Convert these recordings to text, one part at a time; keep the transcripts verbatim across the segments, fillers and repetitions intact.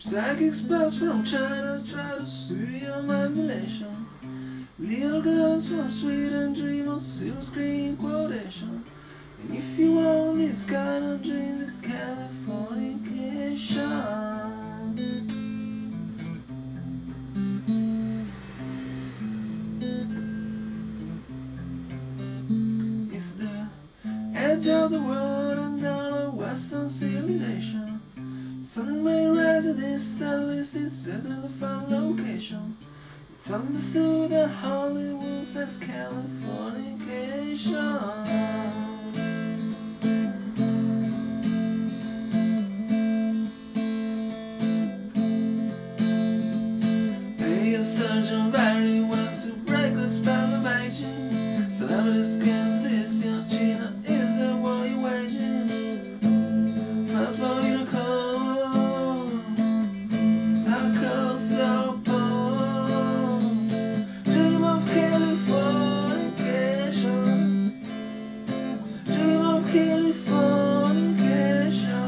Psychic spells from China try to soothe your imagination. Little girls from Sweden dream of silver screen quotation. And if you want this kind of dream, it's Californication. It's the edge of the world and down a Western civilization. Sun may rise at this, at least it says in the final location. It's understood that Hollywood says Californication. They are surgeon very well to break the spell of aging. Celebrity skins this young China is the war you're waging. First boy to come, how cold so cold. Dream of Californication. Dream of Californication.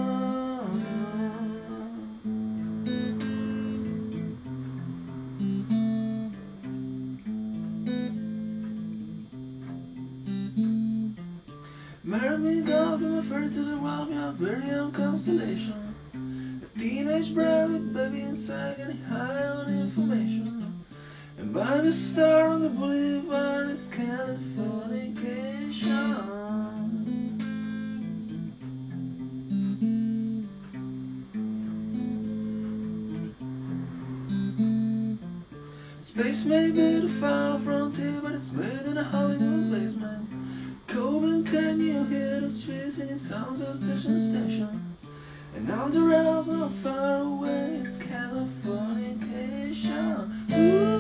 Marry me, girl, from a fairy to the world, we have very young constellation. A teenage bride with baby inside, getting high on information. And by the star on the boulevard, it's Californication. Space may be the final frontier, but it's made in a Hollywood basement. Coben, can you hear the streets singing songs of station to station? And all the rails not far away, it's Californication. Ooh,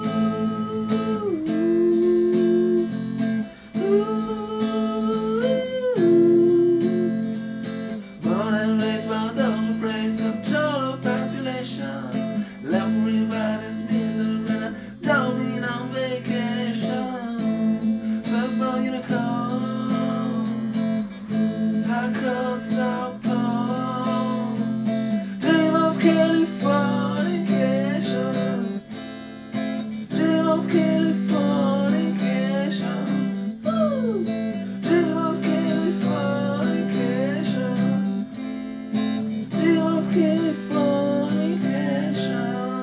ooh, born and raised by those who praise control of population. Left everybody's been the winner, don't mean on vacation. First born unicorn, how cold so cold. Dream of Californication. Dream of Californication. Woo! Dream of Californication. Dream of Californication.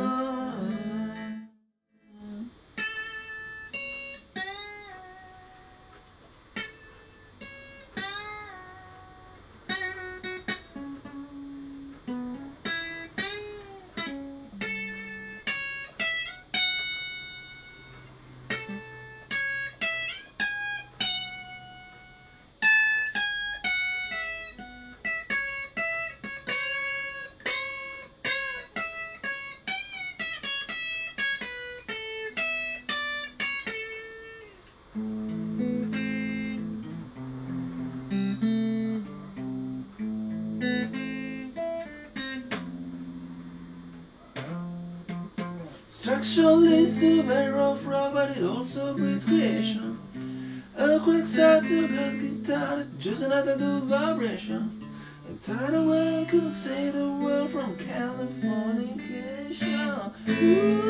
Structure leads to very rough rock, but it also breeds creation. Earthquakes out to a girl's guitar, just another good vibration. And tidal wave could save the world from Californication. Ooh,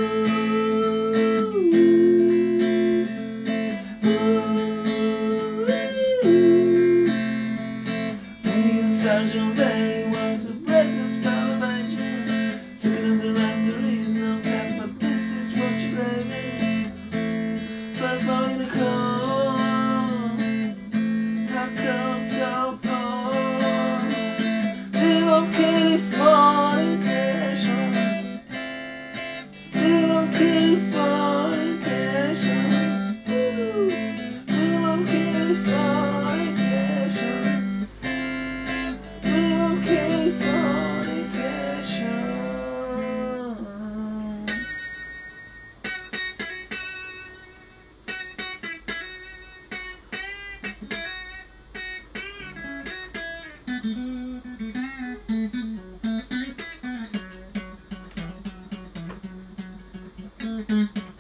ooh, being surgeon very well to break the spell of aging. Second and the rest, there is no guess, but this is what you gave me. First boy unicorn, how cold so cold. Dream of Californication. Dream of Californication. Ooh. Dream of Californication. Dream of Californication. Mm-hmm.